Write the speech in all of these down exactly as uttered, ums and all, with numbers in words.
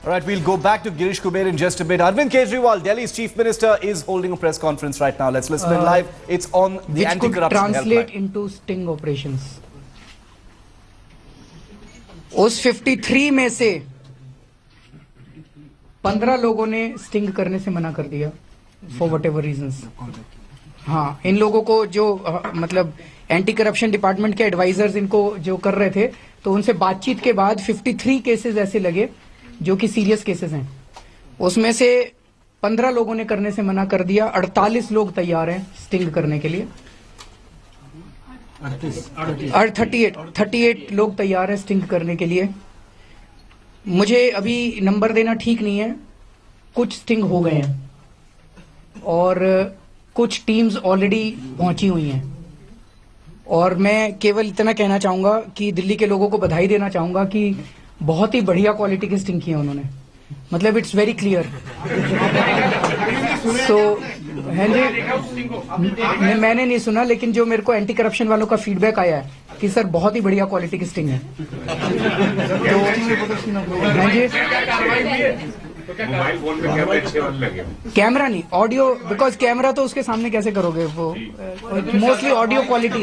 All right, we'll go back to Girish Kuber in just a bit. Arvind Kejriwal, Delhi's chief minister, is holding a press conference right now. Let's listen uh, in live. It's on the anti-corruption helpline. Translate into sting operations. उस तिरेपन में से पंद्रह लोगों ने sting करने से मना कर दिया फॉर वट एवर रीजंस. हाँ, इन लोगों को जो आ, मतलब एंटी करप्शन डिपार्टमेंट के एडवाइजर्स इनको जो कर रहे थे, तो उनसे बातचीत के बाद तिरेपन केसेस ऐसे लगे जो कि सीरियस केसेस हैं. उसमें से पंद्रह लोगों ने करने से मना कर दिया. अड़तालीस लोग तैयार हैं स्टिंग करने के लिए. अड़तीस अड़तीस लोग तैयार हैं स्टिंग करने के लिए. मुझे अभी नंबर देना ठीक नहीं है. कुछ स्टिंग हो गए हैं और कुछ टीम्स ऑलरेडी पहुंची हुई हैं. और मैं केवल इतना कहना चाहूंगा कि दिल्ली के लोगों को बधाई देना चाहूंगा कि बहुत ही बढ़िया क्वालिटी की स्टिंग की है उन्होंने. मतलब इट्स वेरी क्लियर. सो हैं जी, मैंने नहीं सुना, लेकिन जो मेरे को एंटी करप्शन वालों का फीडबैक आया है कि सर बहुत ही बढ़िया क्वालिटी की स्टिंग है. तो हैं जी, कैमरा नहीं, ऑडियो, बिकॉज कैमरा तो उसके सामने कैसे करोगे, वो मोस्टली ऑडियो क्वालिटी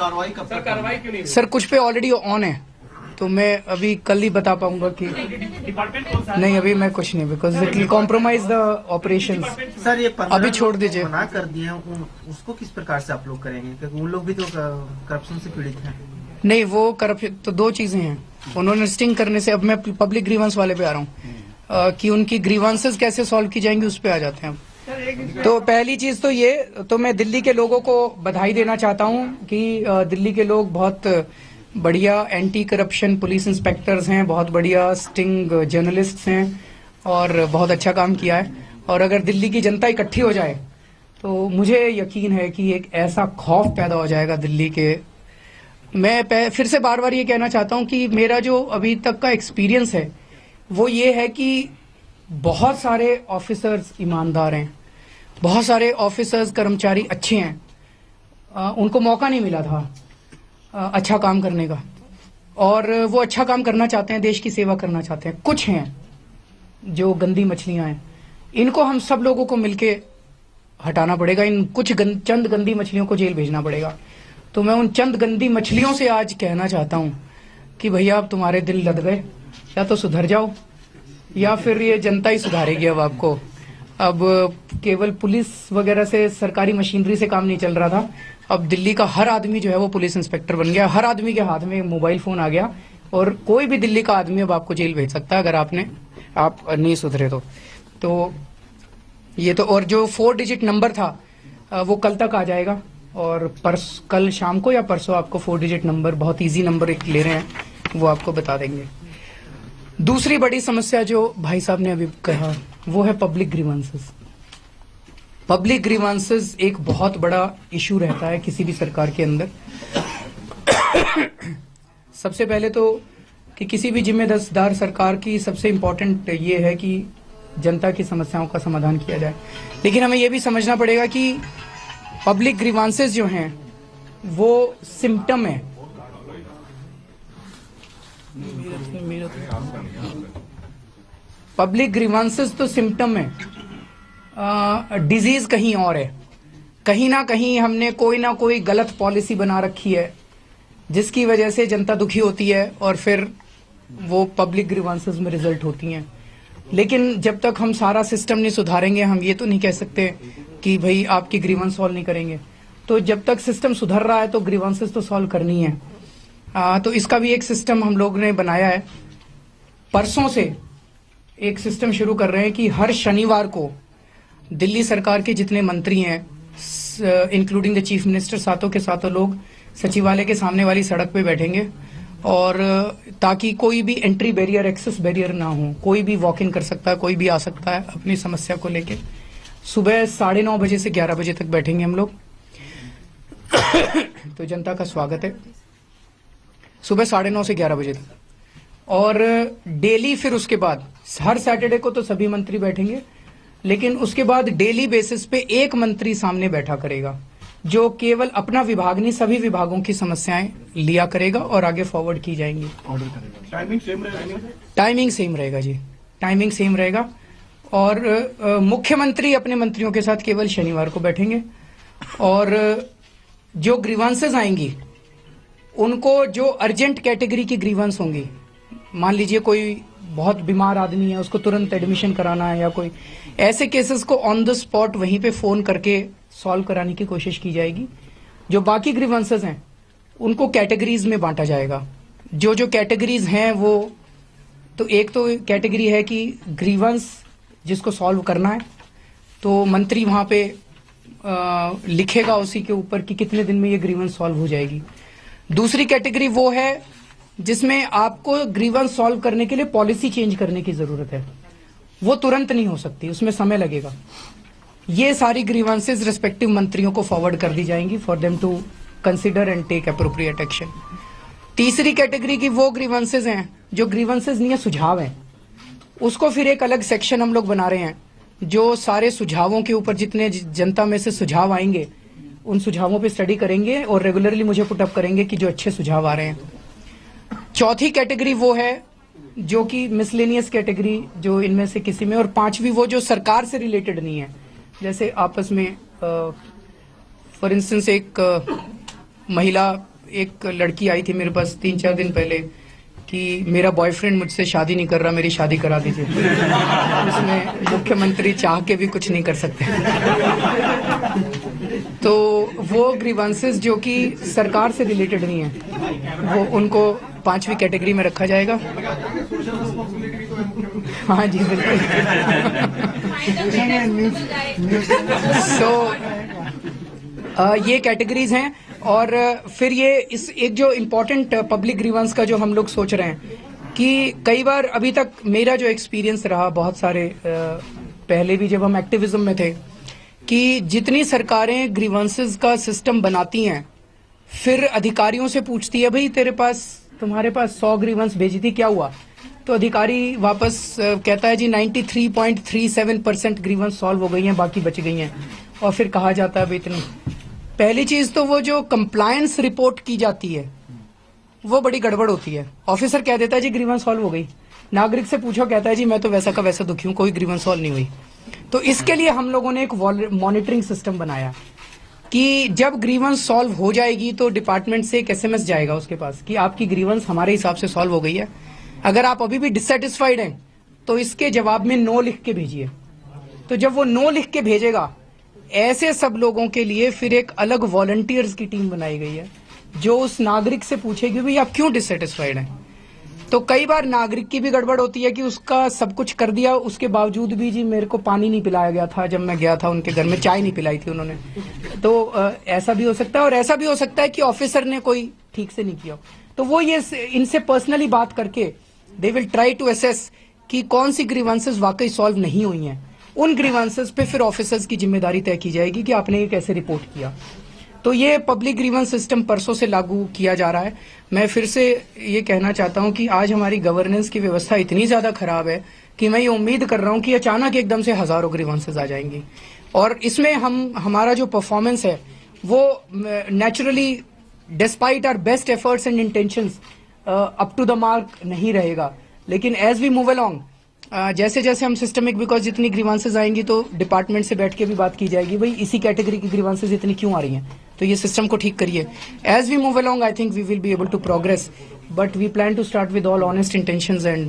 है. सर कुछ पे ऑलरेडी ऑन है, तो मैं अभी कल ही बता पाऊंगा कि नहीं, अभी मैं कुछ नहीं, because it will compromise the operation. Sir ये अभी छोड़ दीजिए. मना कर दिए उन, उसको किस प्रकार से आप लोग करेंगे, क्योंकि उन लोग भी तो करप्शन से पीड़ित हैं. नहीं, वो करप्शन तो दो चीजें हैं. उन्होंने स्टिंग करने से, अब मैं पब्लिक ग्रीवेंस वाले पे आ रहा हूँ कि उनकी ग्रीवेंसेस कैसे सॉल्व की जाएंगी, उस पे आ जाते हैं. तो पहली चीज तो ये, तो मैं दिल्ली के लोगों को बधाई देना चाहता हूँ कि दिल्ली के लोग बहुत बढ़िया एंटी करप्शन पुलिस इंस्पेक्टर्स हैं, बहुत बढ़िया स्टिंग जर्नलिस्ट्स हैं और बहुत अच्छा काम किया है. और अगर दिल्ली की जनता इकट्ठी हो जाए तो मुझे यकीन है कि एक ऐसा खौफ पैदा हो जाएगा दिल्ली के. मैं फिर से बार बार ये कहना चाहता हूं कि मेरा जो अभी तक का एक्सपीरियंस है वो ये है कि बहुत सारे ऑफिसर्स ईमानदार हैं, बहुत सारे ऑफिसर्स कर्मचारी अच्छे हैं. आ, उनको मौका नहीं मिला था अच्छा काम करने का, और वो अच्छा काम करना चाहते हैं, देश की सेवा करना चाहते हैं. कुछ हैं जो गंदी मछलियां हैं, इनको हम सब लोगों को मिलके हटाना पड़ेगा. इन कुछ गंद, चंद गंदी मछलियों को जेल भेजना पड़ेगा. तो मैं उन चंद गंदी मछलियों से आज कहना चाहता हूं कि भैया अब तुम्हारे दिल लद गए, या तो सुधर जाओ या फिर ये जनता ही सुधारेगी. अब आपको अब केवल पुलिस वगैरह से, सरकारी मशीनरी से काम नहीं चल रहा था. अब दिल्ली का हर आदमी जो है वो पुलिस इंस्पेक्टर बन गया. हर आदमी के हाथ में मोबाइल फोन आ गया और कोई भी दिल्ली का आदमी अब आपको जेल भेज सकता है अगर आपने आप नहीं सुधरे तो. तो ये तो, और जो फोर डिजिट नंबर था वो कल तक आ जाएगा, और परस कल शाम को या परसों आपको फोर डिजिट नंबर, बहुत इजी नंबर एक ले रहे हैं, वो आपको बता देंगे. दूसरी बड़ी समस्या जो भाई साहब ने अभी कहा वो है पब्लिक ग्रीवेंसेस. पब्लिक ग्रीवेंसेस एक बहुत बड़ा इशू रहता है किसी भी सरकार के अंदर. सबसे पहले तो कि किसी भी जिम्मेदार सरकार की सबसे इम्पोर्टेंट ये है कि जनता की समस्याओं का समाधान किया जाए. लेकिन हमें यह भी समझना पड़ेगा कि पब्लिक ग्रीवेंसेस जो हैं वो सिम्टम है. पब्लिक ग्रीवेंसेस तो सिम्टम है, डिजीज uh, कहीं और है. कहीं ना कहीं हमने कोई ना कोई गलत पॉलिसी बना रखी है जिसकी वजह से जनता दुखी होती है और फिर वो पब्लिक ग्रीवेंसेस में रिजल्ट होती हैं. लेकिन जब तक हम सारा सिस्टम नहीं सुधारेंगे, हम ये तो नहीं कह सकते कि भाई आपकी ग्रीवेंस सॉल्व नहीं करेंगे. तो जब तक सिस्टम सुधर रहा है तो ग्रीवेंसेस तो सॉल्व करनी है. आ, तो इसका भी एक सिस्टम हम लोग ने बनाया है. परसों से एक सिस्टम शुरू कर रहे हैं कि हर शनिवार को दिल्ली सरकार के जितने मंत्री हैं, इंक्लूडिंग द चीफ मिनिस्टर, सातों के सातों लोग सचिवालय के सामने वाली सड़क पे बैठेंगे, और ताकि कोई भी एंट्री बैरियर, एक्सेस बैरियर ना हो. कोई भी वॉक इन कर सकता है, कोई भी आ सकता है अपनी समस्या को लेके. सुबह साढ़े नौ बजे से ग्यारह बजे तक बैठेंगे हम लोग. तो जनता का स्वागत है सुबह साढ़े नौ से ग्यारह बजे तक. और डेली फिर उसके बाद हर सैटरडे को तो सभी मंत्री बैठेंगे, लेकिन उसके बाद डेली बेसिस पे एक मंत्री सामने बैठा करेगा जो केवल अपना विभाग नहीं, सभी विभागों की समस्याएं लिया करेगा और आगे फॉरवर्ड की जाएंगी. टाइमिंग सेम रहेगा? टाइमिंग सेम रहेगा जी. टाइमिंग सेम रहेगा। और मुख्यमंत्री अपने मंत्रियों के साथ केवल शनिवार को बैठेंगे और जो ग्रीवांसेस आएंगी उनको, जो अर्जेंट कैटेगरी की ग्रीवांस होंगी, मान लीजिए कोई बहुत बीमार आदमी है, उसको तुरंत एडमिशन कराना है, या कोई ऐसे केसेस को ऑन द स्पॉट वहीं पे फोन करके सॉल्व कराने की कोशिश की जाएगी। जो बाकी ग्रीवांसेस हैं उनको कैटेगरीज में बांटा जाएगा। जो जो कैटेगरीज हैं वो, तो एक तो कैटेगरी है कि ग्रीवांस जिसको सॉल्व करना है, तो मंत्री वहां पे आ, लिखेगा उसी के ऊपर कि कितने दिन में ये ग्रीवांस सॉल्व हो जाएगी। दूसरी कैटेगरी वो है जिसमें आपको ग्रीवांस सॉल्व करने के लिए पॉलिसी चेंज करने की जरूरत है, वो तुरंत नहीं हो सकती, उसमें समय लगेगा। ये सारी ग्रीवांसेस रिस्पेक्टिव मंत्रियों को फॉरवर्ड कर दी जाएंगी for them to consider and take appropriate action. तीसरी कैटेगरी की वो ग्रीवांसेस हैं जो ग्रीवांसेस नहीं है, सुझाव हैं, उसको फिर एक अलग सेक्शन हम लोग बना रहे हैं जो सारे सुझावों के ऊपर, जितने जनता में से सुझाव आएंगे उन सुझावों पे स्टडी करेंगे और रेगुलरली मुझे पुटअप करेंगे कि जो अच्छे सुझाव आ रहे हैं। चौथी कैटेगरी वो है जो कि मिसलेनियस कैटेगरी, जो इनमें से किसी में, और पांचवी वो जो सरकार से रिलेटेड नहीं है, जैसे आपस में फॉर इंस्टेंस एक आ, महिला, एक लड़की आई थी मेरे पास तीन चार दिन पहले कि मेरा बॉयफ्रेंड मुझसे शादी नहीं कर रहा, मेरी शादी करा दीजिए। उसमें मुख्यमंत्री चाह के भी कुछ नहीं कर सकते। तो वो ग्रीवांसेस जो कि सरकार से रिलेटेड नहीं है, वो उनको पांचवी कैटेगरी में रखा जाएगा। हाँ जी बिल्कुल। सो ये कैटेगरीज हैं। और फिर ये इस एक जो इम्पोर्टेंट पब्लिक ग्रीवांस का जो हम लोग सोच रहे हैं कि कई बार अभी तक मेरा जो एक्सपीरियंस रहा, बहुत सारे पहले भी जब हम एक्टिविज्म में थे, कि जितनी सरकारें ग्रीवांसेस का सिस्टम बनाती हैं फिर अधिकारियों से पूछती है, भाई तेरे पास, तुम्हारे पास सौ ग्रीवांस भेजी थी, क्या हुआ? तो अधिकारी वापस कहता है जी तिरानवे पॉइंट तीन सात परसेंट ग्रीवांस सॉल्व हो गई हैं, बाकी बच गई हैं। और फिर कहा जाता है भाई इतनी। पहली चीज तो वो जो कंप्लायंस रिपोर्ट की जाती है वो बड़ी गड़बड़ होती है। ऑफिसर कह देता है जी ग्रीवांस सॉल्व हो गई, नागरिक से पूछो, कहता है जी मैं तो वैसा का वैसा दुखी हूं, कोई ग्रीवांस सॉल्व नहीं हुई। तो इसके लिए हम लोगों ने एक मॉनिटरिंग सिस्टम बनाया कि जब ग्रीवांस सॉल्व हो जाएगी तो डिपार्टमेंट से एक एसएमएस जाएगा उसके पास कि आपकी ग्रीवांस हमारे हिसाब से सॉल्व हो गई है, अगर आप अभी भी डिससेटिस्फाइड हैं तो इसके जवाब में नो लिख के भेजिए। तो जब वो नो लिख के भेजेगा, ऐसे सब लोगों के लिए फिर एक अलग वॉलंटियर्स की टीम बनाई गई है जो उस नागरिक से पूछेगी भाई आप क्यों डिससेटिस्फाइड हैं। तो कई बार नागरिक की भी गड़बड़ होती है कि उसका सब कुछ कर दिया, उसके बावजूद भी जी मेरे को पानी नहीं पिलाया गया था, जब मैं गया था उनके घर में चाय नहीं पिलाई थी उन्होंने। तो आ, ऐसा भी हो सकता है। और ऐसा भी हो सकता है कि ऑफिसर ने कोई ठीक से नहीं किया। तो वो ये इनसे पर्सनली बात करके they will try to assess कि कौन सी ग्रीवांसेस वाकई सॉल्व नहीं हुई हैं। उन ग्रीवांसेस पे फिर ऑफिसर्स की जिम्मेदारी तय की जाएगी कि आपने ये कैसे रिपोर्ट किया। तो ये पब्लिक ग्रीवेंस सिस्टम परसों से लागू किया जा रहा है। मैं फिर से ये कहना चाहता हूं कि आज हमारी गवर्नेंस की व्यवस्था इतनी ज्यादा खराब है कि मैं ये उम्मीद कर रहा हूं कि अचानक एकदम से हजारों ग्रीवेंसेस आ जाएंगी और इसमें हम हमारा जो परफॉर्मेंस है वो naturally despite our best efforts and intentions up to the mark नहीं रहेगा। लेकिन एज वी मूव अलोंग, जैसे जैसे हम सिस्टमिक, बिकॉज जितनी ग्रीवांसेस आएंगी तो डिपार्टमेंट से बैठ के भी बात की जाएगी, भाई इसी कैटेगरी की ग्रीवांसेस इतनी क्यों आ रही हैं, तो ये सिस्टम को ठीक करिए। As we move along I think we will be able to progress, but we plan to start with all honest intentions and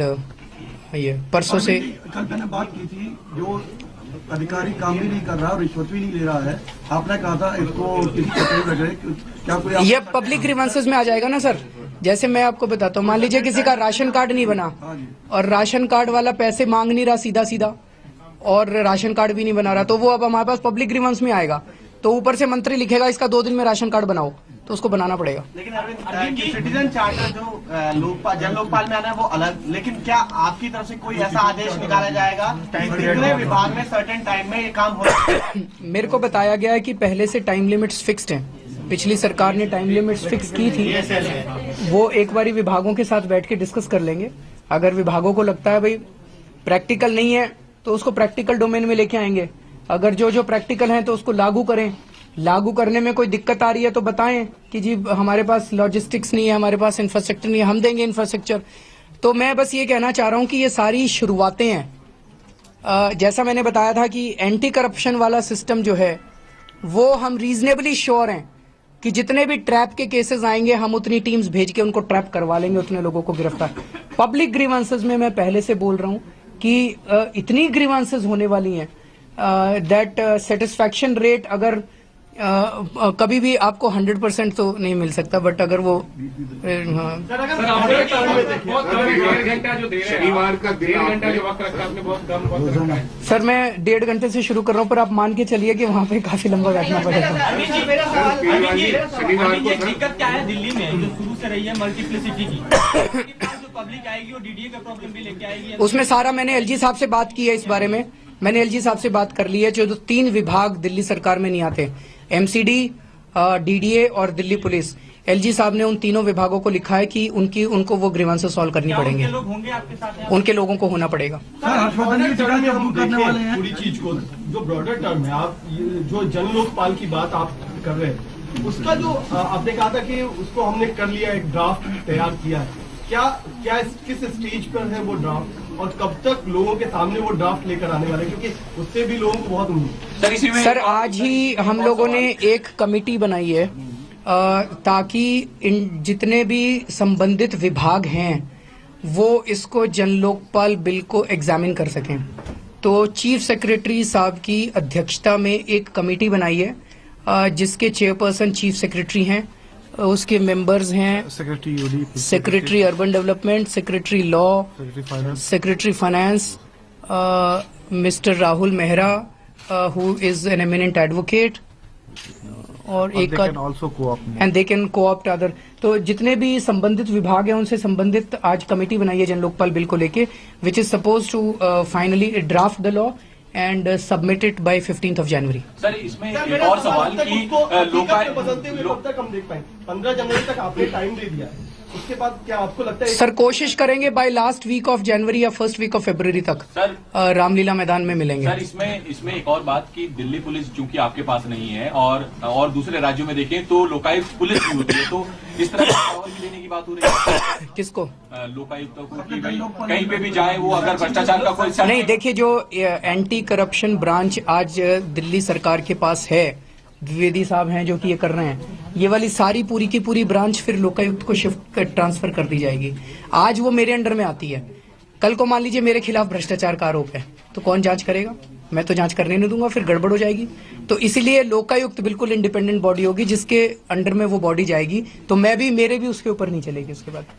ये परसों से कल मैंने बात की थी, जो अधिकारी काम भी नहीं कर रहा, रिश्वत भी नहीं ले रहा है, आपने कहा था इसको किसी कैटेगरी में, क्या कोई ये पब्लिक ग्रीवांसेस में आ जाएगा ना सर। जैसे मैं आपको बताता हूँ, मान लीजिए किसी का राशन कार्ड नहीं बना और राशन कार्ड वाला पैसे मांग नहीं रहा सीधा सीधा और राशन कार्ड भी नहीं बना रहा, तो वो अब हमारे पास पब्लिक ग्रीवेंस में आएगा। तो ऊपर से मंत्री लिखेगा इसका दो दिन में राशन कार्ड बनाओ, तो उसको बनाना पड़ेगा। लेकिन अरविंद, सिटीजन चार्टर जो लोकपाल जन लोकपाल में आना है वो अलग, लेकिन क्या आपकी तरफ से कोई ऐसा आदेश निकाला जाएगा कितने विभाग में सर्टेन टाइम में ये काम हो रहा है? मेरे को बताया गया है कि पहले से टाइम लिमिट्स फिक्स्ड हैं, पिछली सरकार ने टाइम लिमिट्स फिक्स की थी, वो एक बारी विभागों के साथ बैठ के डिस्कस कर लेंगे। अगर विभागों को लगता है भाई प्रैक्टिकल नहीं है तो उसको प्रैक्टिकल डोमेन में लेके आएंगे, अगर जो जो प्रैक्टिकल है तो उसको लागू करें। लागू करने में कोई दिक्कत आ रही है तो बताएं कि जी हमारे पास लॉजिस्टिक्स नहीं है, हमारे पास इंफ्रास्ट्रक्चर नहीं है, हम देंगे इंफ्रास्ट्रक्चर। तो मैं बस ये कहना चाह रहा हूं कि ये सारी शुरुआतें हैं। जैसा मैंने बताया था कि एंटी करप्शन वाला सिस्टम जो है वो हम रीजनेबली श्योर हैं कि जितने भी ट्रैप के केसेस आएंगे हम उतनी टीम्स भेज के उनको ट्रैप करवा लेंगे, उतने लोगों को गिरफ्तार। पब्लिक ग्रीवेंसेस में मैं पहले से बोल रहा हूं कि uh, इतनी ग्रीवेंसेस होने वाली हैं दैट सेटिस्फैक्शन रेट अगर Uh, uh, कभी भी आपको हंड्रेड परसेंट तो नहीं मिल सकता, बट अगर वो शनिवार का डेढ़ घंटा जो वक्त रखा आपने बहुत कम वक्त रखा है। सर मैं डेढ़ घंटे से शुरू कर रहा हूँ, पर आप मान के चलिए कि वहाँ पे काफी लंबा बैठना पड़ेगा। दिक्कत क्या है दिल्ली में जो शुरू से रही है मल्टीप्लिसिटी की, जो पब्लिक आएगी वो डीडीए का प्रॉब्लम भी लेके आएगी। उसमें सारा मैंने एलजी साहब से बात की है, इस बारे में मैंने एलजी साहब से बात कर ली है। जो जो तीन विभाग दिल्ली सरकार में नहीं आते, एमसीडी, डीडीए और दिल्ली पुलिस, एलजी साहब ने उन तीनों विभागों को लिखा है कि उनकी उनको वो ग्रीवेंसेस सॉल्व करनी पड़ेंगे। उनके लोग होंगे आपके साथ? उनके लोगों को होना पड़ेगा। पूरी चीज को जो ब्रॉडर टर्म है, आप जो जन लोकपाल की बात आप कर रहे हैं, उसका जो आपने कहा था कि उसको हमने कर लिया, एक ड्राफ्ट तैयार किया है, क्या क्या किस स्टेज पर है वो ड्राफ्ट और कब तक लोगों के सामने वो ड्राफ्ट लेकर आने वाले, क्योंकि उससे भी लोगों को बहुत उम्मीद है। सर आज ही हम लोगों ने एक कमेटी बनाई है ताकि इन जितने भी संबंधित विभाग हैं वो इसको जन लोकपाल बिल को एग्जामिन कर सकें। तो चीफ सेक्रेटरी साहब की अध्यक्षता में एक कमेटी बनाई है जिसके चेयरपर्सन चीफ सेक्रेटरी हैं, उसके मेंबर्स हैं secretary secretary urban development, secretary law, secretary finance, mister Rahul Mehra who is an eminent advocate, और एक and they can co-opt other. तो जितने भी संबंधित विभाग हैं उनसे संबंधित आज कमेटी बनाई है जन लोकपाल बिल को लेके, which is suppose to finally draft the law and uh, submit it by fifteenth of January. Sir इसमें एक और सवाल कि लोकायुक्त बदलते हुए कब तक हम देख पाएंगे? पंद्रह जनवरी तक आपने टाइम दे दिया है, उसके बाद क्या आपको लगता है? सर कोशिश करेंगे by last week of January या फर्स्ट वीक ऑफ फरवरी तक सर रामलीला मैदान में मिलेंगे। सर इसमें इसमें एक और बात कि दिल्ली पुलिस चूंकि आपके पास नहीं है और और दूसरे राज्यों में देखें तो लोकायुक्त पुलिस भी होती है, तो इस तरह का पावर भी लेने की बात हो रही है। किसको? लोकायुक्तों को कि भाई कहीं पे भी जाए वो अगर भ्रष्टाचार का कोई नहीं। देखिए जो एंटी करप्शन ब्रांच आज दिल्ली सरकार के पास है, द्विवेदी साहब हैं जो कि ये कर रहे हैं, ये वाली सारी पूरी की पूरी ब्रांच फिर लोकायुक्त को शिफ्ट कर ट्रांसफर कर दी जाएगी। आज वो मेरे अंडर में आती है, कल को मान लीजिए मेरे खिलाफ भ्रष्टाचार का आरोप है तो कौन जांच करेगा? मैं तो जांच करने नहीं दूंगा, फिर गड़बड़ हो जाएगी। तो इसीलिए लोकायुक्त बिल्कुल इंडिपेंडेंट बॉडी होगी जिसके अंडर में वो बॉडी जाएगी, तो मैं भी मेरे भी उसके ऊपर नहीं चलेगी उसके बाद।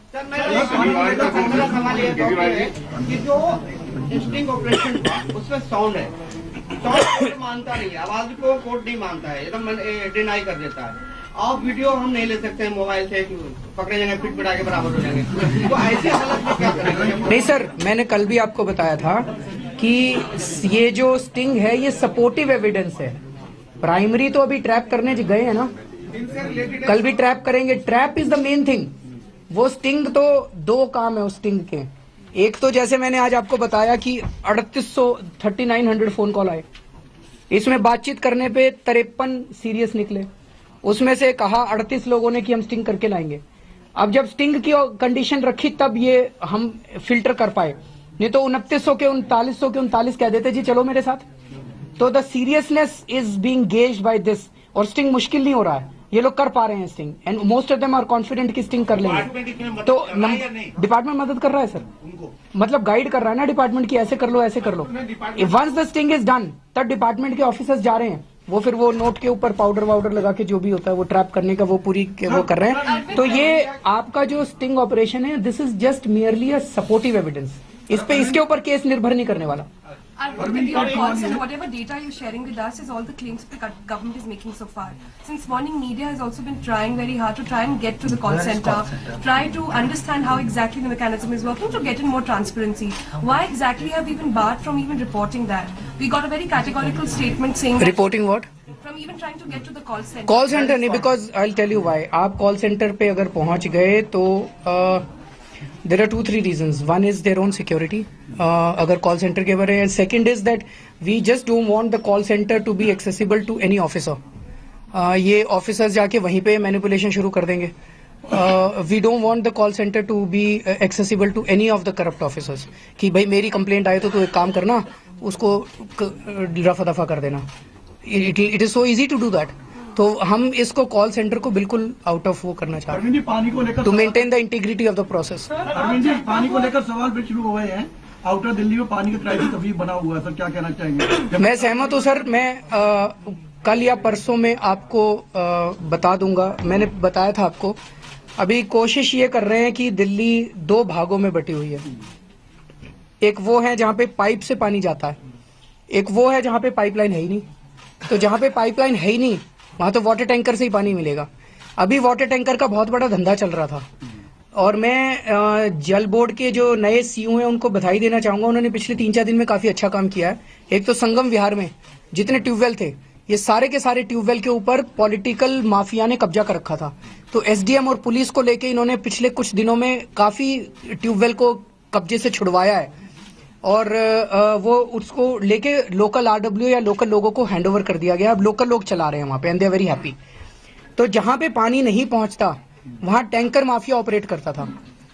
स्टिंग ऑपरेशन उसमें साउंड है, साउंड मानता नहीं है, आवाज को कोर्ट नहीं मानता है, एकदम डिनाई कर देता है। आप वीडियो हम नहीं ले सकते हैं मोबाइल से, पकड़े जाएंगे फिट पिटा के बराबर हो जाएंगे, तो ऐसे हालत में क्या करेंगे? नहीं सर, मैंने कल भी आपको बताया था कि ये जो स्टिंग है ये सपोर्टिव एविडेंस है, प्राइमरी तो अभी ट्रैप करने गए हैं ना, कल भी ट्रैप करेंगे। Trap is the main thing. वो स्टिंग तो दो काम है उस स्टिंग के, एक तो जैसे मैंने आज आपको बताया कि अड़तीस सौ thirty nine hundred phone call आए, इसमें बातचीत करने पे तिरपन सीरियस निकले, उसमें से कहा अड़तीस लोगों ने कि हम स्टिंग करके लाएंगे। अब जब स्टिंग की कंडीशन रखी तब ये हम फिल्टर कर पाए, नहीं तो उनतीस सौ के उनतालीस सौ के उनतालीस कह देते जी चलो मेरे साथ। तो the seriousness is being gauged by this, और स्टिंग मुश्किल नहीं हो रहा है, ये लोग कर पा रहे हैं sting, and most of them are confident कि स्टिंग कर लेंगे। तो डिपार्टमेंट मदद कर रहा है सर, मतलब गाइड कर रहा है ना डिपार्टमेंट की ऐसे कर लो ऐसे कर लो। Once the sting is done तब डिपार्टमेंट के ऑफिसर्स जा रहे हैं, वो फिर वो नोट के ऊपर पाउडर वाउडर लगा के जो भी होता है वो ट्रैप करने का वो पूरी वो कर रहे हैं। तो ये आपका जो स्टिंग ऑपरेशन है this is just merely a supportive evidence, इस पे इसके ऊपर केस निर्भर नहीं करने वाला। Arvind, your calls and whatever data you're sharing with us is all the claims the government is making so far. Since morning, media has also been trying very hard to try and get to the call center, try to understand how exactly the mechanism is working to get in more transparency. Why exactly have we been barred from even reporting that? We got a very categorical statement saying that reporting what? From even trying to get to the call center. Call center नहीं, because I'll tell you why. आप call center पे अगर पहुंच गए तो uh, there are two three reasons. One is their own security. uh, अगर call centre के बारे में, second is that we just don't want the call centre to be accessible to any officer. ये ऑफिसर्स जाके वहीं पे manipulation शुरू कर देंगे, we don't want the call centre to be accessible to any of the corrupt officers कि भाई मेरी कंप्लेंट आए तो तू एक काम करना, उसको रफा दफा कर देना. It it is so easy to do that. तो हम इसको कॉल सेंटर को बिल्कुल आउट ऑफ वो करना चाहते हैं पानी को लेकर to maintain the integrity of the process. Arvind ji, पानी को लेकर सवाल फिर शुरू हो गए हैं. आउटर दिल्ली में पानी का क्राइसिस अभी बना हुआ है सर, क्या कहना चाहेंगे? मैं सहमत हूँ सर. मैं आ, कल या परसों में आपको आ, बता दूंगा. मैंने बताया था आपको. अभी कोशिश ये कर रहे हैं कि दिल्ली दो भागों में बटी हुई है. एक वो है जहाँ पे पाइप से पानी जाता है, एक वो है जहाँ पे पाइपलाइन है ही नहीं. तो जहाँ पे पाइपलाइन है ही नहीं वहां तो वाटर टैंकर से ही पानी मिलेगा. अभी वाटर टैंकर का बहुत बड़ा धंधा चल रहा था और मैं जल बोर्ड के जो नए सीईओ हैं उनको बधाई देना चाहूंगा. उन्होंने पिछले तीन चार दिन में काफी अच्छा काम किया है. एक तो संगम विहार में जितने ट्यूबवेल थे, ये सारे के सारे ट्यूबवेल के ऊपर पॉलिटिकल माफिया ने कब्जा कर रखा था. तो एसडीएम और पुलिस को लेके इन्होंने पिछले कुछ दिनों में काफी ट्यूबवेल को कब्जे से छुड़वाया है और वो उसको लेके लोकल आरडब्ल्यू या लोकल लोगों को हैंडओवर कर दिया गया. अब लोकल लोग चला रहे हैं वहां पे and they are very happy. तो जहां पे पानी नहीं पहुंचता वहां टैंकर माफिया ऑपरेट करता था.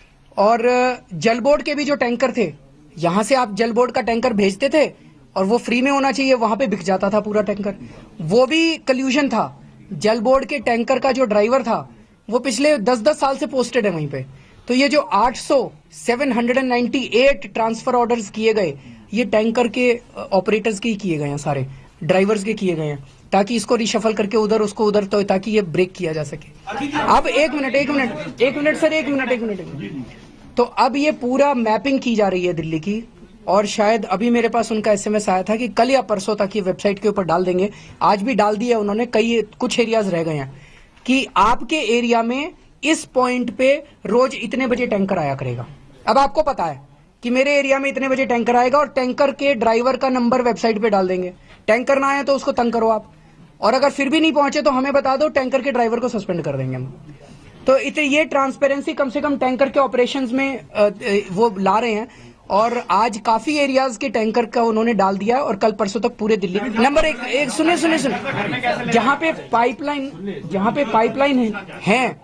और जल बोर्ड के भी जो टैंकर थे, यहां से आप जल बोर्ड का टैंकर भेजते थे और वो फ्री में होना चाहिए, वहां पे बिक जाता था पूरा टैंकर. वो भी कल्यूजन था. जल बोर्ड के टैंकर का जो ड्राइवर था वो पिछले दस दस साल से पोस्टेड है वहीं पे. तो ये जो आठ सौ सात सौ अट्ठानवे ट्रांसफर ऑर्डर्स किए गए, ये टैंकर के ऑपरेटर्स के ही किए गए हैं, सारे ड्राइवर्स के किए गए हैं, ताकि इसको रिशफल करके उधर उसको उधर, तो ताकि ये ब्रेक किया जा सके. अब एक मिनट एक मिनट एक मिनट सर एक मिनट एक मिनट तो अब ये पूरा मैपिंग की जा रही है दिल्ली की. और शायद अभी मेरे पास उनका एसएमएस आया था कि कल या परसों तक ये वेबसाइट के ऊपर डाल देंगे. आज भी डाल दिया उन्होंने. कई कुछ एरियाज रह गए हैं कि आपके एरिया में इस पॉइंट पे रोज इतने बजे टैंकर आया करेगा. अब आपको पता है कि मेरे एरिया में इतने बजे टैंकर आएगा और टैंकर के ड्राइवर का नंबर वेबसाइट पे डाल देंगे. टैंकर ना आए तो उसको तंग करो आप, और अगर फिर भी नहीं पहुंचे तो हमें बता दो, टैंकर के ड्राइवर को सस्पेंड कर देंगे हम. तो इतने ये ट्रांसपेरेंसी कम से कम टैंकर के ऑपरेशंस में वो ला रहे हैं. और आज काफी एरियाज के टैंकर का उन्होंने डाल दिया और कल परसों तक पूरे दिल्ली. नंबर एक, एक सुने सुने सुने जहां पे पाइपलाइन जहां पे पाइपलाइन है, है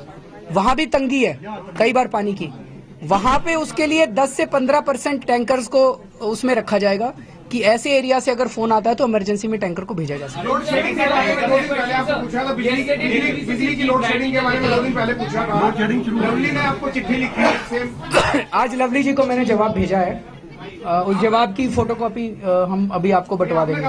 वहां भी तंगी है कई बार पानी की. वहां पे उसके लिए दस से पंद्रह परसेंट टैंकर्स को उसमें रखा जाएगा कि ऐसे एरिया से अगर फोन आता है तो इमरजेंसी में टैंकर को भेजा जा सकता है. लोड शेडिंग के बारे में दो दिन पहले आपसे पूछा था, बिजली बिजली की लोड शेडिंग के बारे में दो दिन पहले पूछा था. लोड शेडिंग शुरू, लवली ने आपको चिट्ठी लिखी है सेम. आज लवली जी को मैंने जवाब भेजा है. आ, उस जवाब की फोटोकॉपी हम अभी आपको बंटवा देंगे.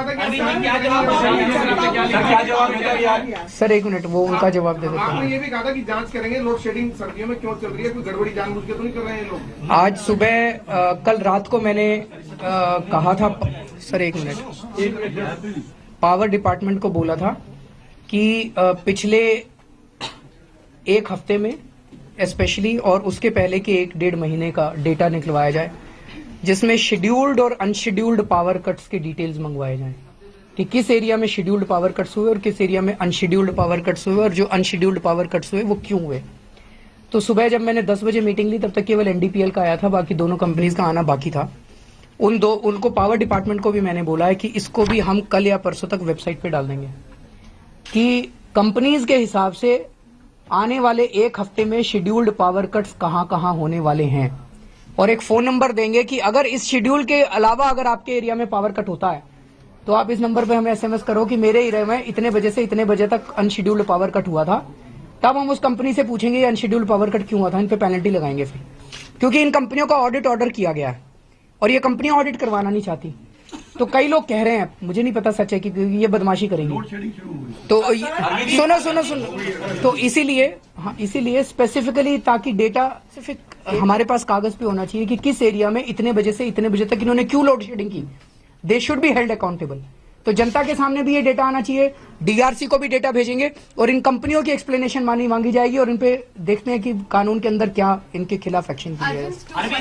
सर एक मिनट, वो उनका जवाब दे देते हैं. आपने ये भी कहा था कि जांच करेंगे लोड शेडिंग सर्दियों में क्यों चल रही है, कोई गड़बड़ी जानबूझ के तो नहीं कर रहे हैं लोग. आज सुबह आ, कल रात को मैंने आ, कहा था सर एक मिनट पावर डिपार्टमेंट को बोला था कि आ, पिछले एक हफ्ते में स्पेशली और उसके पहले के एक डेढ़ महीने का डेटा निकलवाया जाए जिसमें शेड्यूल्ड और अनशेड्यूल्ड पावर कट्स के डिटेल्स मंगवाए जाएं कि किस एरिया में शेड्यूल्ड पावर कट्स हुए और किस एरिया में अनशेड्यूल्ड पावर कट्स हुए और जो अनशेड्यूल्ड पावर कट्स हुए वो क्यों हुए. तो सुबह जब मैंने दस बजे मीटिंग ली तब तक केवल एनडीपीएल का आया था, बाकी दोनों कंपनीज का आना बाकी था. उन दो उनको पावर डिपार्टमेंट को भी मैंने बोला है कि इसको भी हम कल या परसों तक वेबसाइट पे डाल देंगे कि कंपनीज के हिसाब से आने वाले एक हफ्ते में शेड्यूल्ड पावर कट्स कहाँ कहाँ होने वाले हैं, और एक फोन नंबर देंगे कि अगर इस शेड्यूल के अलावा अगर आपके एरिया में पावर कट होता है तो आप इस नंबर पे हमें एसएमएस करो कि मेरे एरिया में इतने बजे से इतने बजे तक अनशेड्यूल्ड पावर कट हुआ था. तब हम उस कंपनी से पूछेंगे ये अनशेड्यूल्ड पावर कट क्यों हुआ था, इन पे पेनल्टी लगाएंगे फिर, क्योंकि इन कंपनियों का ऑडिट ऑर्डर किया गया है और ये कंपनियां ऑडिट करवाना नहीं चाहती. तो कई लोग कह रहे हैं, मुझे नहीं पता सच है कि ये बदमाशी करेंगी. तो सुनो सुनो सुनो तो इसीलिए हाँ इसीलिए स्पेसिफिकली ताकि डेटा स्पेसिफिक हमारे पास कागज पे होना चाहिए कि किस एरिया में इतने बजे से इतने बजे तक इन्होंने क्यों लोड शेडिंग की. They should be held accountable. तो जनता के सामने भी ये डेटा आना चाहिए. डीआरसी को भी डेटा भेजेंगे और इन कंपनियों की एक्सप्लेनेशन मानी मांगी जाएगी और इन पे देखते हैं कि कानून के अंदर क्या इनके खिलाफ एक्शन किया जाए.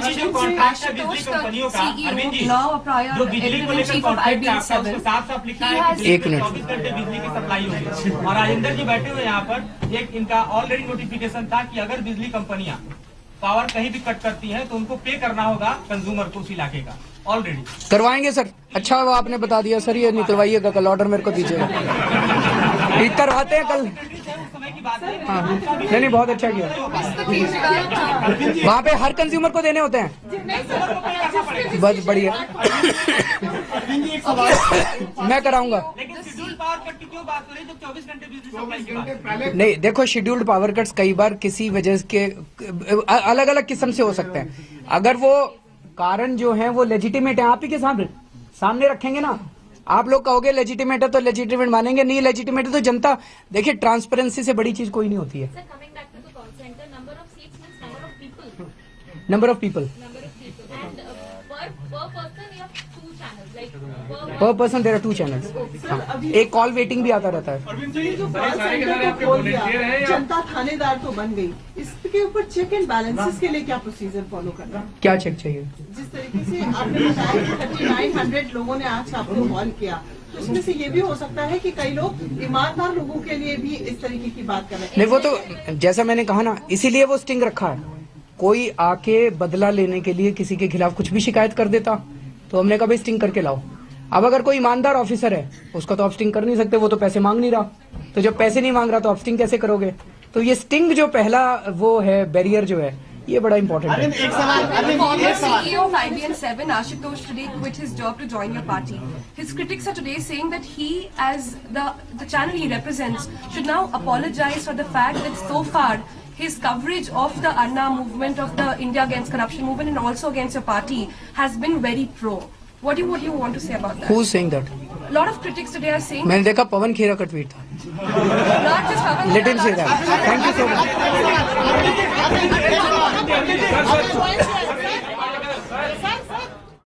एक मिनट, बिजली की सप्लाई होगी और राजेंद्र जी बैठे हुए यहाँ पर, एक इनका ऑलरेडी नोटिफिकेशन था कि अगर बिजली कंपनियां पावर कहीं भी कट करती है तो उनको पे करना होगा कंज्यूमर को उस इलाके का. ऑलरेडी करवाएंगे सर. अच्छा वो आपने बता दिया सर, ये निकलवाइएगा कल, ऑर्डर मेरे को दीजिएगा. करवाते हैं कल. बात है। हाँ नहीं नहीं बहुत अच्छा किया। वहाँ पे हर कंज्यूमर को देने होते हैं, बस बढ़िया। मैं कराऊंगा। लेकिन शेड्यूल्ड पावर कट की क्यों बात हो रही है जब चौबीस घंटे बिजली सप्लाई की बात? नहीं देखो, शेड्यूल्ड पावर कट्स कई बार किसी वजह के अलग अलग किस्म से हो सकते हैं। अगर वो कारण जो है वो लेजिटिमेट है, आप ही के सामने सामने रखेंगे ना, आप लोग कहोगे लेजिटिमेट है तो लेजिटिमेट मानेंगे, नहीं लेजिटिमेट है तो जनता। देखिए ट्रांसपेरेंसी से बड़ी चीज कोई नहीं होती है। Number of people per person there are two channels. एक कॉल वेटिंग भी आता रहता है। जनता थानेदार तो बन गई, इसके ऊपर चेक एंड बैलेंसेस के लिए क्या प्रोसीजर फॉलो करना है? क्या चेक चाहिए? जिस तरीके से आपने बताया कि थर्टी नाइन हंड्रेड लोगों ने आज आपको कॉल किया, तो इसमें से ये भी हो सकता है कि कई लोग ईमानदार लोगों के लिए भी इस तरीके की बात कर रहे हैं। नहीं वो तो जैसा मैंने कहा ना, इसीलिए वो स्टिंग रखा है। कोई आके बदला लेने के लिए किसी के खिलाफ कुछ भी शिकायत कर देता तो हमने कहा भाई स्टिंग करके लाओ। अब अगर कोई ईमानदार ऑफिसर है उसका तो आप स्टिंग कर नहीं सकते, वो तो पैसे मांग नहीं रहा। तो जब पैसे नहीं मांग रहा तो आप स्टिंग कैसे करोगे? तो ये स्टिंग जो पहला वो है बैरियर जो है, ये बड़ा इंपॉर्टेंट है। एक सवाल, former C E O of I B M seven, Ashutosh, today quit his job to join your party. His critics are today saying that he, as the the channel he represents, should now apologize for the fact that so far his coverage of the Anna movement, of the India Against Corruption movement, and also against your party has been very pro. What do you what do you want to say about that? Who's saying that? A lot of critics today are saying. मैंने देखा पवन खेरा का tweet था। Not just Pawan. Let him say that. Thank you so much.